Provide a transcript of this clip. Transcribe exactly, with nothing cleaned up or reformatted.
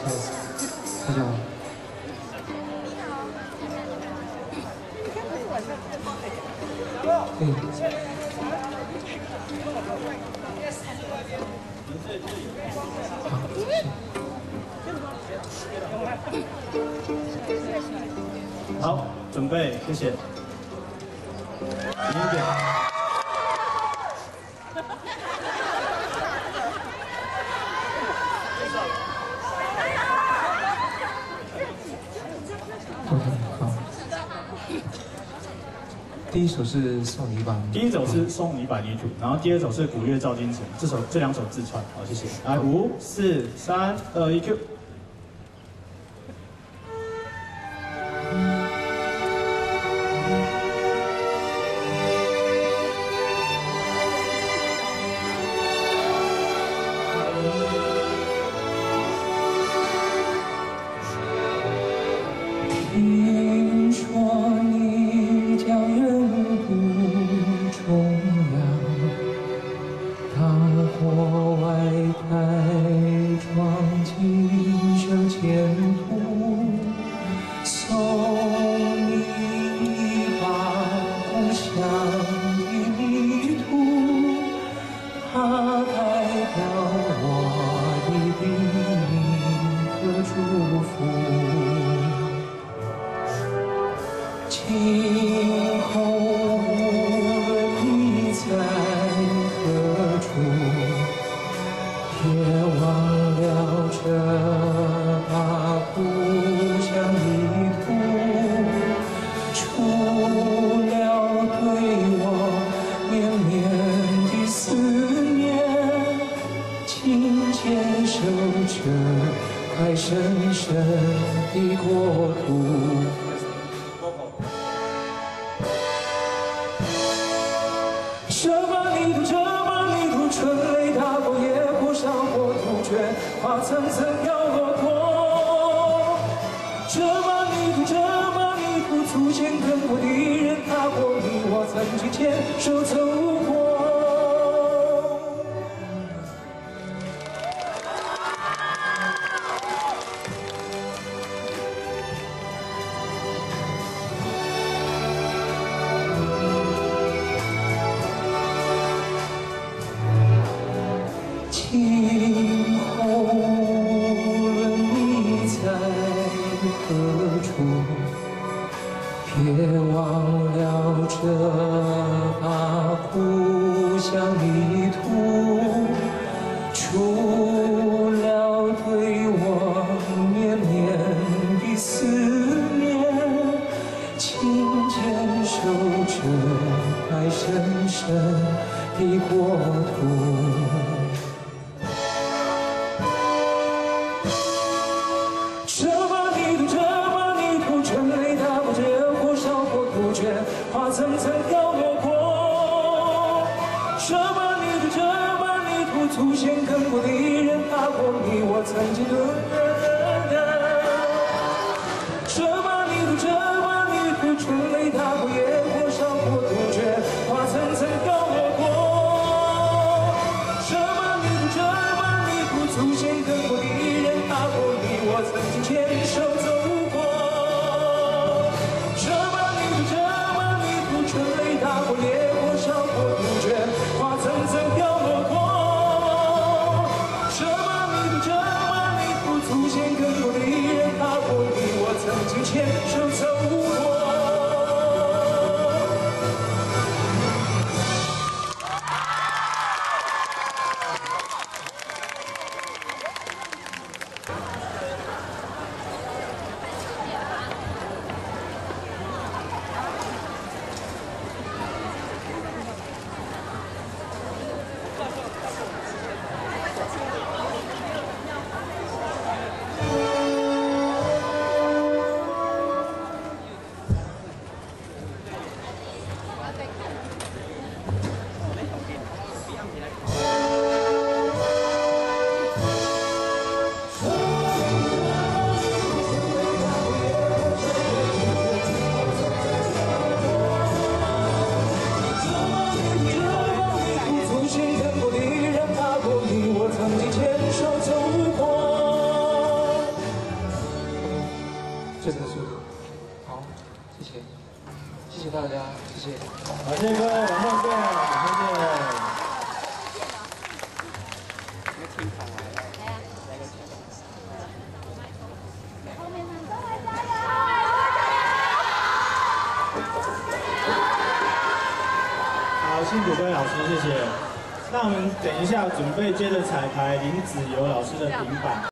大家好。嗯。好，谢谢。 好，准备，谢谢。零点。 OK， 好。第一首是送你一把泥土， 第一首是送你一把泥土，然后第二首是古月照金城，这首这两首自串，好，谢谢。来，五、四、三、二、一 ，Q。 听说你家远渡重洋，大火外开创锦绣前途，送你一把故乡的泥土，它代表我的叮咛和祝福。 今后无论你在何处，别忘了这把故乡泥土，除了对我绵绵的思念，请坚守这块神圣的国土。 这把泥土，这把泥土，春雷打过，野火烧过，土卷花层层飘落过。这把泥土，这把泥土，祖先耕过的人踏过，你我曾经牵手走过。 今后无论你在何处，别忘了这把故乡泥土，除了对我绵绵的思念，请坚守这块神圣的国土。 这把泥土，这把泥土，春雷打过，野火烧过，土卷花层层飘落过。这把泥土，这把泥土，祖先耕过的人踏过，你我曾经的。这把泥土，这把泥土，春雷打过，野火烧过，土卷花层层飘落过。这把泥土，这把泥土，祖先耕过的人踏过，你我曾经牵手走过。这把泥土，这把泥土，春雷打过，野火烧过，土卷花层层飘落过。这把泥土，这把泥土，祖先耕过的人踏过，你我曾经牵手走过。 谢各位，晚上见，谢谢。好，辛苦各位老师，谢谢。那我们等一下准备接着彩排林子由老师的平板。